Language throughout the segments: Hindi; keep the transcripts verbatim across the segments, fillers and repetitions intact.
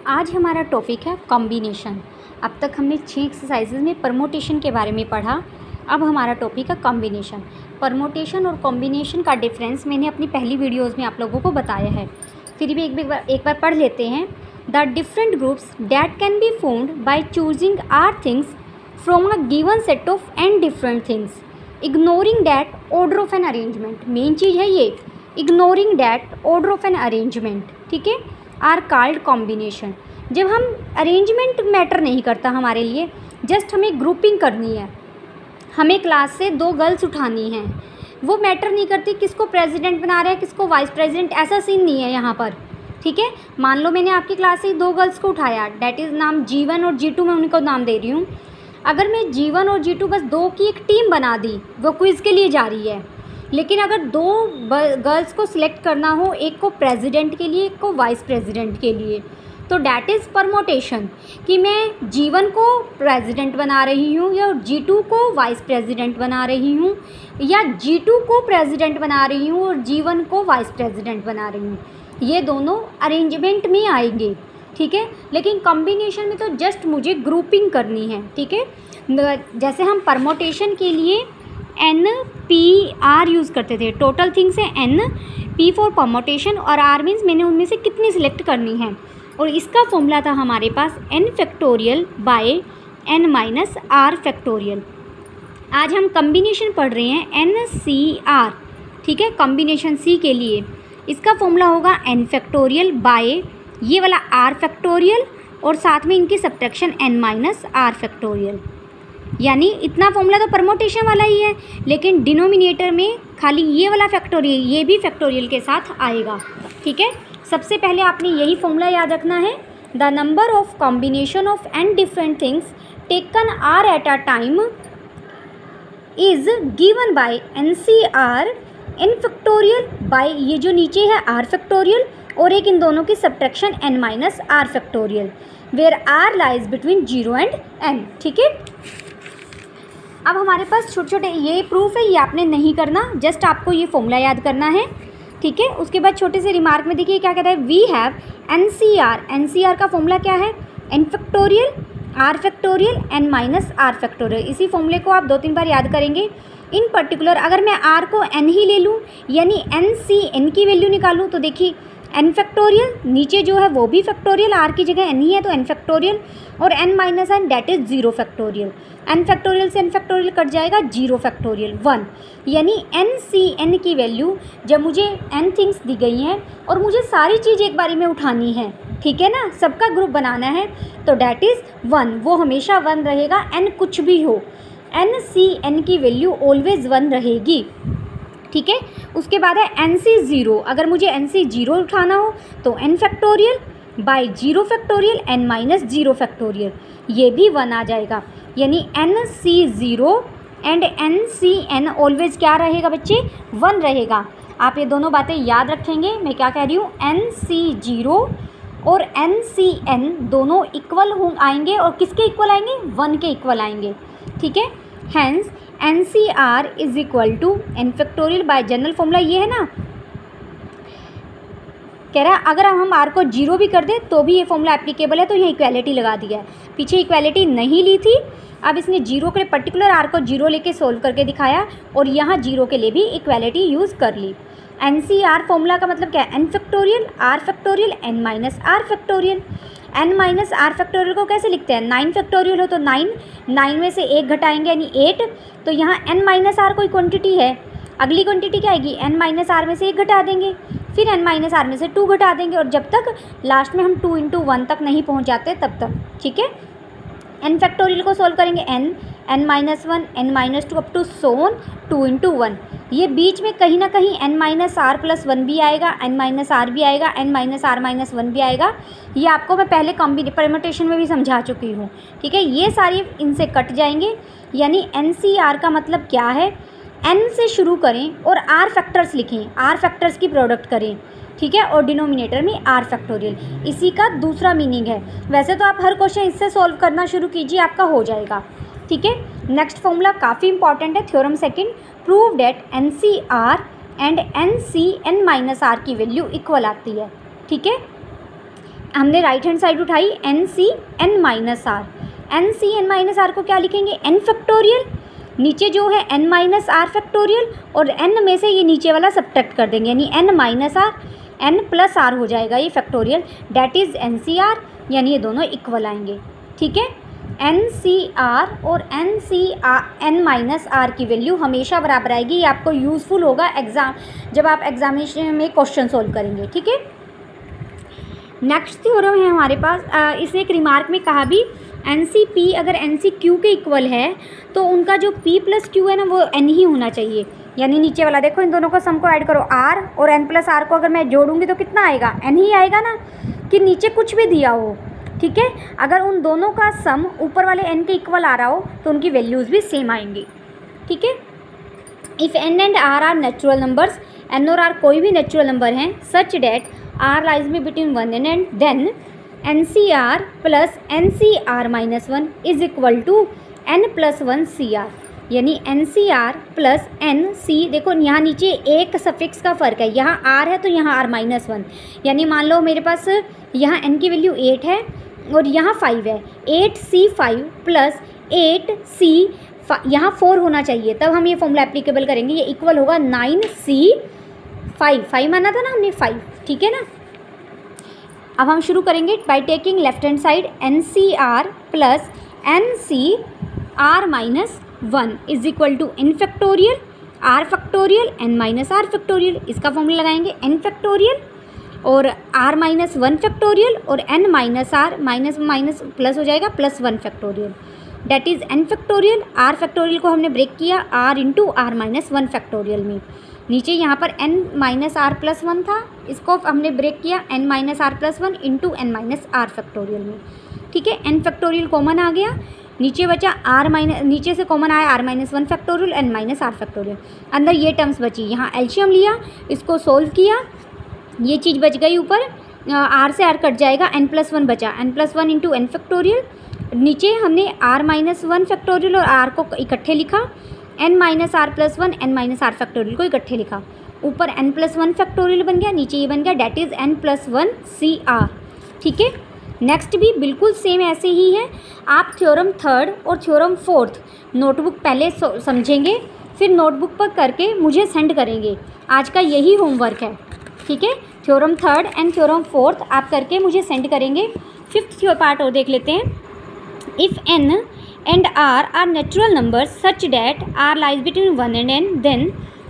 आज हमारा टॉपिक है कॉम्बिनेशन। अब तक हमने छह एक्सरसाइजेज में परमोटेशन के बारे में पढ़ा। अब हमारा टॉपिक है कॉम्बिनेशन। परमोटेशन और कॉम्बिनेशन का डिफरेंस मैंने अपनी पहली वीडियोस में आप लोगों को बताया है, फिर भी एक बार एक बार पढ़ लेते हैं। The different groups that can be found by choosing r things from a given set of N different things ignoring that order of an arrangement. मेन चीज़ है ये, ignoring that order of an arrangement, ठीक है, आर कॉल्ड कॉम्बिनेशन। जब हम अरेंजमेंट मैटर नहीं करता हमारे लिए, जस्ट हमें ग्रुपिंग करनी है, हमें क्लास से दो गर्ल्स उठानी हैं, वो मैटर नहीं करती किसको प्रेसिडेंट बना रहे हैं किसको वाइस प्रेसिडेंट, ऐसा सीन नहीं है यहाँ पर, ठीक है। मान लो मैंने आपकी क्लास से दो गर्ल्स को उठाया, डैट इज़ नाम जी वन और जी टू, मैं उनको नाम दे रही हूँ। अगर मैं जी वन और जी टू बस दो की एक टीम बना दी, वो क्विज़ के लिए जा रही है, लेकिन अगर दो गर्ल्स को सिलेक्ट करना हो, एक को प्रेसिडेंट के लिए एक को वाइस प्रेसिडेंट के लिए, तो डैट इज़ परमोटेशन, कि मैं जी वन को प्रेसिडेंट बना रही हूँ या जी टू को वाइस प्रेसिडेंट बना रही हूँ, या जी टू को प्रेसिडेंट बना रही हूँ और जी वन को वाइस प्रेसिडेंट बना रही हूँ। ये दोनों अरेंजमेंट में आएंगे, ठीक है। लेकिन कॉम्बिनेशन में तो जस्ट मुझे ग्रुपिंग करनी है, ठीक है। जैसे हम परमोटेशन के लिए एन पी आर यूज़ करते थे, टोटल थिंग्स है एन, पी फॉर परमोटेशन और आर मीन्स मैंने उनमें से कितनी सिलेक्ट करनी है, और इसका फॉर्मूला था हमारे पास N factorial by N minus R factorial. आज हम कॉम्बिनेशन पढ़ रहे हैं एन सी आर, ठीक है, कॉम्बिनेशन सी के लिए इसका फॉर्मूला होगा एन फैक्टोरियल बाय ये वाला आर फैक्टोरियल और साथ में इनकी subtraction N minus R factorial. यानी इतना फॉर्मूला तो परमोटेशन वाला ही है, लेकिन डिनोमिनेटर में खाली ये वाला फैक्टोरियल, ये भी फैक्टोरियल के साथ आएगा, ठीक है। सबसे पहले आपने यही फॉर्मूला याद रखना है, the number of combination of N different things taken R at a time is given by N C R N factorial by ये जो नीचे है आर फैक्टोरियल और एक इन दोनों की subtraction N minus R factorial, where R lies between zero and N, ठीक है। अब हमारे पास छोटे छोटे ये प्रूफ है, ये आपने नहीं करना, जस्ट आपको ये फॉर्मूला याद करना है, ठीक है। उसके बाद छोटे से रिमार्क में देखिए क्या कहता है, we have N C R, N C R का फॉर्मूला क्या है, N factorial R factorial N minus R factorial. इसी फॉर्मूले को आप दो तीन बार याद करेंगे। इन पर्टिकुलर अगर मैं आर को एन ही ले लूँ, यानी एन सी एन की वैल्यू निकालूँ, तो देखिए एन फैक्टोरियल नीचे जो है वो भी फैक्टोरियल, आर की जगह एन ही है तो एन फैक्टोरियल, और N minus N that is zero factorial. N factorial से एन फैक्टोरियल कट जाएगा, जीरो फैक्टोरियल वन, यानी एन सी एन की वैल्यू जब मुझे एन थिंग्स दी गई हैं और मुझे सारी चीज़ एक बारी में उठानी है, ठीक है ना, सबका ग्रुप बनाना है, तो डैट इज़ वन, वो हमेशा वन रहेगा, एन कुछ भी हो, एन सी एन की वैल्यू ऑलवेज वन रहेगी, ठीक है। उसके बाद है एन सी ज़ीरो, अगर मुझे एन सी ज़ीरो उठाना हो तो N factorial by zero factorial N minus zero factorial, ये भी वन आ जाएगा, यानी N C zero and N C N always क्या रहेगा बच्चे, वन रहेगा। आप ये दोनों बातें याद रखेंगे, मैं क्या कह रही हूँ, एन सी ज़ीरो और एन सी एन दोनों इक्वल हो आएंगे, और किसके इक्वल आएंगे, वन के इक्वल आएंगे, ठीक है। Hence N C R is equal to N factorial by general formula ये है ना, कह रहा है अगर हम आर को जीरो भी कर दें तो भी ये फॉर्मूला एप्लीकेबल है, तो ये इक्वालिटी लगा दिया है। पीछे इक्वालिटी नहीं ली थी, अब इसने जीरो के लिए पर्टिकुलर आर को जीरो लेके सोल्व करके दिखाया, और यहाँ जीरो के लिए भी इक्वालिटी यूज़ कर ली। एन सी आर फॉर्मूला का मतलब क्या है, N factorial R factorial N minus R factorial. N minus R factorial को कैसे लिखते हैं, नाइन फैक्टोरियल हो तो नाइन, नाइन में से एक घटाएंगे यानी एट, तो यहाँ एन माइनस आर कोई क्वांटिटी है, अगली क्वांटिटी क्या आएगी, एन माइनस आर में से एक घटा देंगे, फिर एन माइनस आर में से टू घटा देंगे, और जब तक लास्ट में हम टू इंटू वन तक नहीं पहुँच जाते तब तक, ठीक है। एन फैक्टोरियल को सॉल्व करेंगे N N minus one N minus two up to so on two into one, ये बीच में कहीं ना कहीं N minus R plus one भी आएगा, एन माइनस आर भी आएगा, N minus R minus one भी आएगा। ये आपको मैं पहले कॉम्बिने परम्यूटेशन में भी समझा चुकी हूँ, ठीक है। ये सारी इनसे कट जाएंगे, यानी एन सी आर का मतलब क्या है, एन से शुरू करें और आर फैक्टर्स लिखें, आर फैक्टर्स की प्रोडक्ट करें, ठीक है, और डिनोमिनेटर में आर फैक्टोरियल, इसी का दूसरा मीनिंग है। वैसे तो आप हर क्वेश्चन इससे सॉल्व करना शुरू कीजिए, आपका हो जाएगा, ठीक है। नेक्स्ट फॉर्मूला काफ़ी इंपॉर्टेंट है, theorem second, prove that N C R and N C N minus R की वैल्यू इक्वल आती है, ठीक है। हमने राइट हैंड साइड उठाई N C N minus R, N C N minus R को क्या लिखेंगे एन फैक्टोरियल, नीचे जो है एन माइनस आर फैक्टोरियल और एन में से ये नीचे वाला सब्ट्रैक्ट कर देंगे यानी N minus R N plus R हो जाएगा ये factorial, that is N C R, यानी ये दोनों इक्वल आएंगे। ठीक है, एन सी आर और N C R N minus R की वैल्यू हमेशा बराबर आएगी। ये आपको यूज़फुल होगा एग्ज़ाम जब आप एग्जामिनेशन में क्वेश्चन सोल्व करेंगे। ठीक है, नेक्स्ट थ्योरम है हमारे पास, इसे एक रिमार्क में कहा भी एन सी पी अगर एन सी क्यू के इक्वल है तो उनका जो पी प्लस क्यू है ना वो एन ही होना चाहिए, यानी नीचे वाला देखो इन दोनों को सम को ऐड करो आर और एन प्लस आर को अगर मैं जोड़ूंगी तो कितना आएगा एन ही आएगा ना, कि नीचे कुछ भी दिया हो। ठीक है, अगर उन दोनों का सम ऊपर वाले एन के इक्वल आ रहा हो तो उनकी वैल्यूज़ भी सेम आएंगी। ठीक है, if N and R are natural numbers, N और आर कोई भी नेचुरल नंबर हैं, सच डैट आर लाइज में between one and N, then N C R plus N C R minus one is equal to N plus one C R, यानी N C R plus N C, देखो यहाँ नीचे एक सफिक्स का फ़र्क है, यहाँ आर है तो यहाँ आर माइनस वन, यानी मान लो मेरे पास यहाँ एन की वैल्यू एट है और यहाँ फाइव है, eight C five plus eight C यहाँ फोर होना चाहिए, तब हम ये फॉर्मूला एप्लीकेबल करेंगे, ये इक्वल होगा नाइन सी फाइव, फाइव माना था ना हमने फाइव। ठीक है ना, अब हम शुरू करेंगे by taking left hand side N C R plus N C R minus one is equal to N factorial R factorial N minus R factorial, इसका फॉर्मूला लगाएंगे एन फैक्टोरियल और आर माइनस वन फैक्टोरियल और N minus R minus minus plus हो जाएगा plus one factorial, that is N factorial. R factorial को हमने ब्रेक किया R into R minus one factorial में, नीचे यहाँ पर n minus R plus one था, इसको हमने ब्रेक किया n minus R plus one into N minus R factorial में। ठीक है, n फैक्टोरियल कॉमन आ गया, नीचे बचा r माइनस, नीचे से कॉमन आया r minus one factorial n minus R factorial, अंदर ये टर्म्स बची, यहाँ एलसीएम लिया, इसको सोल्व किया, ये चीज़ बच गई ऊपर, r से r कट जाएगा, n प्लस वन बचा, n plus one into N factorial, नीचे हमने r माइनस वन फैक्टोरियल और r को इकट्ठे लिखा, n minus R plus one N minus R factorial को इकट्ठे लिखा, ऊपर n प्लस वन फैक्टोरियल बन गया, नीचे ये बन गया, that is n plus one C R. ठीक है, नेक्स्ट भी बिल्कुल सेम ऐसे ही है। आप थ्योरम थर्ड और थ्योरम फोर्थ नोटबुक पहले समझेंगे, फिर नोटबुक पर करके मुझे सेंड करेंगे, आज का यही होमवर्क है। ठीक है, theorem third and theorem fourth आप करके मुझे सेंड करेंगे। फिफ्थ पार्ट और देख लेते हैं, if N and r are natural numbers such that r lies between one and n, then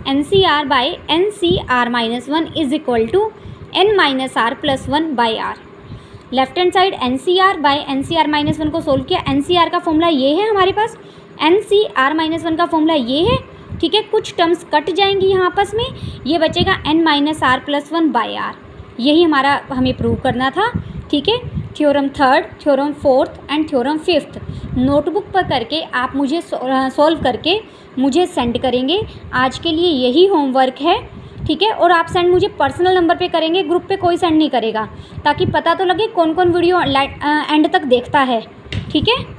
ncr by ncr minus one is equal to n minus r plus one by r। Left hand side ncr by ncr minus one को सोल्व किया, ncr का फॉर्मूला ये है हमारे पास, ncr minus one का फॉर्मूला ये है। ठीक है, कुछ टर्म्स कट जाएंगी यहाँ आपस में, ये बचेगा n minus R plus one by R, यही हमारा हमें प्रूव करना था। ठीक है, theorem third, theorem fourth and theorem fifth notebook पर करके आप मुझे सॉल्व करके मुझे सेंड करेंगे, आज के लिए यही होमवर्क है। ठीक है, और आप सेंड मुझे पर्सनल नंबर पे करेंगे, ग्रुप पे कोई सेंड नहीं करेगा, ताकि पता तो लगे कौन कौन वीडियो एंड तक देखता है। ठीक है।